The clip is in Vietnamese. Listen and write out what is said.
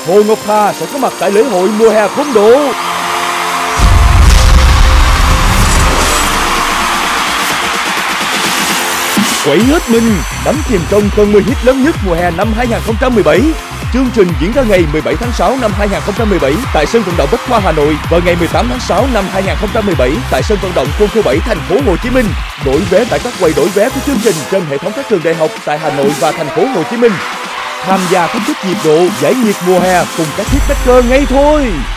Hồ Ngọc Hà sẽ có mặt tại lễ hội mùa hè Côn Độ. Quẩy hết mình, đắm chìm trong cơn mưa hit lớn nhất mùa hè năm 2017. Chương trình diễn ra ngày 17 tháng 6 năm 2017 tại sân vận động Bách Khoa Hà Nội và ngày 18 tháng 6 năm 2017 tại sân vận động Quân khu 7 thành phố Hồ Chí Minh. Đổi vé tại các quầy đổi vé của chương trình trên hệ thống các trường đại học tại Hà Nội và thành phố Hồ Chí Minh. Tham gia thách thức nhiệt độ, giải nhiệt mùa hè cùng các hit backer ngay thôi.